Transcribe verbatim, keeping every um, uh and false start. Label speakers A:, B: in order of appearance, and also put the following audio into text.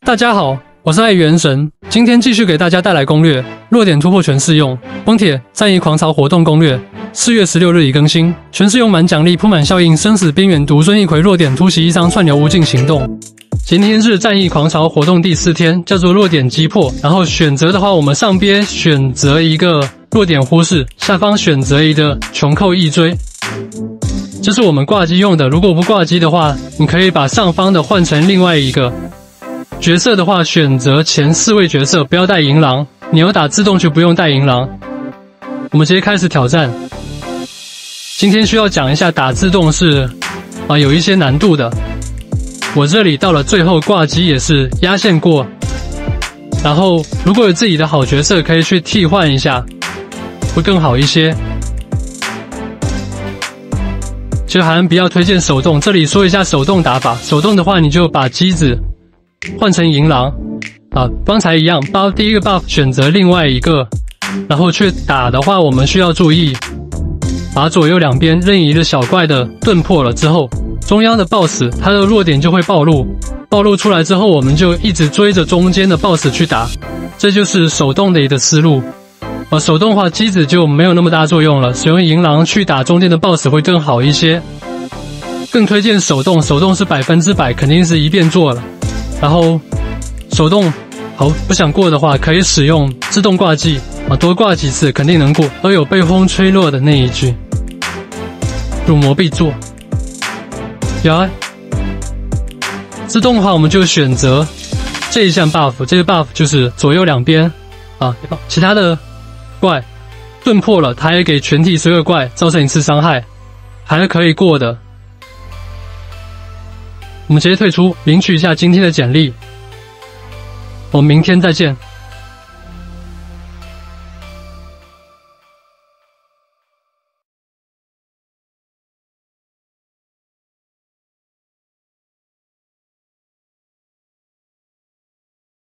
A: 大家好，我是爱元神，今天继续给大家带来攻略，弱点突破全适用，崩铁战役狂潮活动攻略，四月十六日已更新，全适用满奖励铺满效应，生死边缘独尊一魁弱点突袭一伤串流无尽行动。今天是战役狂潮活动第四天，叫做弱点击破。然后选择的话，我们上边选择一个弱点忽视，下方选择一个穷寇一追。这是我们挂机用的，如果不挂机的话，你可以把上方的换成另外一个。角色的话，选择前四位角色，不要带银狼。你要打自动就不用带银狼。我们直接开始挑战。今天需要讲一下打自动是啊有一些难度的。我这里到了最后挂机也是压线过。然后如果有自己的好角色，可以去替换一下，会更好一些。其实还不要推荐手动，这里说一下手动打法。手动的话，你就把机子换成银狼啊，刚才一样 buff 第一个 buff 选择另外一个，然后去打的话，我们需要注意，把左右两边任意一个小怪的盾破了之后，中央的 boss 它的弱点就会暴露，暴露出来之后，我们就一直追着中间的 boss 去打，这就是手动的一个思路。啊，手动的话机子就没有那么大作用了，使用银狼去打中间的 boss 会更好一些。更推荐手动，手动是百分之百肯定是一遍做了。然后手动好不想过的话，可以使用自动挂技啊，多挂几次肯定能过。都有被风吹落的那一句，入魔必做。呀，自动的话我们就选择这一项 buff， 这个 buff 就是左右两边啊，其他的怪盾破了，它也给全体所有怪造成一次伤害，还是可以过的。我们直接退出，领取一下今天的简历。我们明天再见。